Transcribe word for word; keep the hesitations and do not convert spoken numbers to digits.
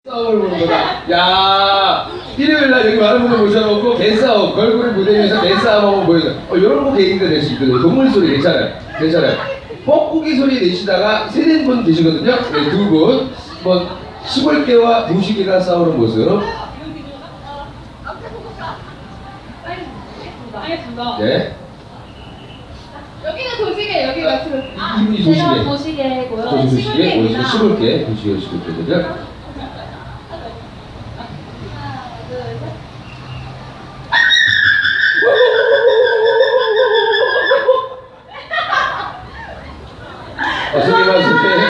싸움을 보는 거다. 야, 일요일날 여기 많은 분들 모셔놓고 개싸움, 걸그룹 무대 위에서 개싸움 한번 보여줘. 어, 이런 거 계기가 될 수 있거든요. 동물 소리 괜찮아요. 괜찮아요. 뻐꾸기 소리 내시다가 세된 분 계시거든요. 네, 두 분. 한번 시골 개와 무시개가 싸우는 모습. 알겠습니다. 네. 여기는 도시계, 여기가 그. 이분이 도시개. 도시계고요. 도시개, 시골계입니다. 시골개, 도시개, 시골개거든요.